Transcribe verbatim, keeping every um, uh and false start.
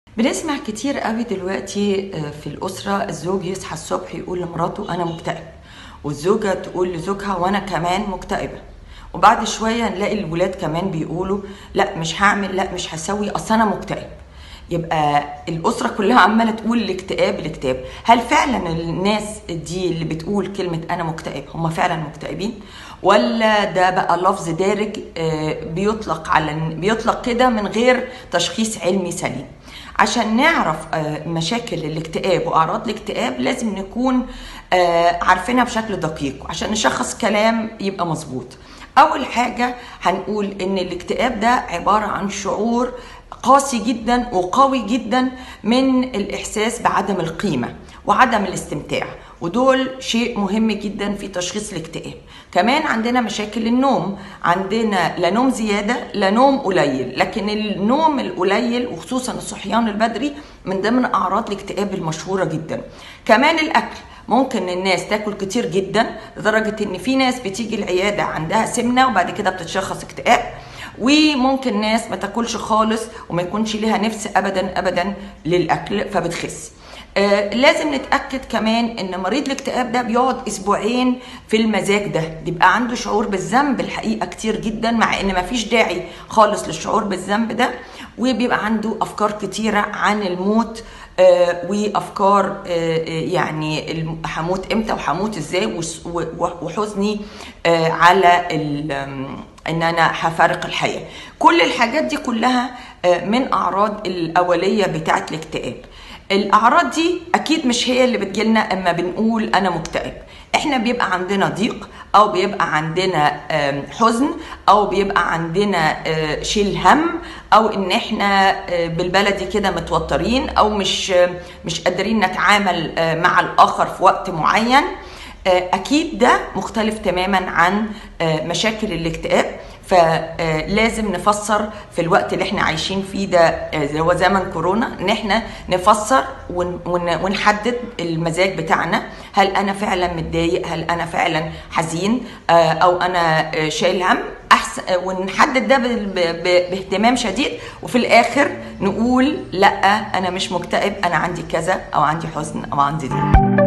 بنسمع كتير قوي دلوقتي في الأسرة الزوج يصحى الصبح يقول لمراته أنا مكتئب، والزوجة تقول لزوجها وأنا كمان مكتئبة، وبعد شوية نلاقي الولاد كمان بيقولوا لا مش هعمل، لا مش هسوي، أصل أنا مكتئب. يبقى الأسرة كلها عمالة تقول الاكتئاب الاكتئاب. هل فعلا الناس دي اللي بتقول كلمة أنا مكتئب هم فعلا مكتئبين؟ ولا ده بقى لفظ دارج بيطلق على بيطلق كده من غير تشخيص علمي سليم؟ عشان نعرف مشاكل الاكتئاب وأعراض الاكتئاب لازم نكون عارفينها بشكل دقيق عشان نشخص كلام يبقى مظبوط. أول حاجة هنقول إن الاكتئاب ده عبارة عن شعور قاسي جدا وقوي جدا من الإحساس بعدم القيمة وعدم الاستمتاع، ودول شيء مهم جدا في تشخيص الاكتئاب. كمان عندنا مشاكل النوم، عندنا لا نوم زيادة لا نوم قليل، لكن النوم القليل وخصوصا الصحيان البدري من ضمن أعراض الاكتئاب المشهورة جدا. كمان الأكل، ممكن الناس تاكل كتير جدا لدرجة ان في ناس بتيجي العيادة عندها سمنة وبعد كده بتتشخص اكتئاب، وممكن ناس ما تاكلش خالص وما يكونش ليها نفس ابدا ابدا للاكل فبتخس. آه لازم نتأكد كمان ان مريض الاكتئاب ده بيقعد اسبوعين في المزاج ده، بيبقى عنده شعور بالذنب الحقيقة كتير جدا، مع ان مفيش داعي خالص للشعور بالذنب ده، وبيبقى عنده افكار كتيرة عن الموت آه وافكار آه يعني هموت امتى وهموت ازاي، وحزني آه على ان انا هفارق الحياة. كل الحاجات دي كلها آه من اعراض الاولية بتاعة الاكتئاب. الاعراض دي اكيد مش هي اللي بتجيلنا اما بنقول انا مكتئب. احنا بيبقى عندنا ضيق او بيبقى عندنا حزن او بيبقى عندنا شيل هم او ان احنا بالبلدي كده متوترين او مش مش قادرين نتعامل مع الاخر في وقت معين. اكيد ده مختلف تماما عن مشاكل الاكتئاب، فلازم نفسر في الوقت اللي احنا عايشين فيه ده اللي هو زمن كورونا ان احنا نفسر ونحدد المزاج بتاعنا. هل انا فعلا متضايق؟ هل انا فعلا حزين؟ او انا شايل هم؟ احسن ونحدد ده باهتمام شديد، وفي الاخر نقول لا انا مش مكتئب، انا عندي كذا او عندي حزن او عندي ضيق.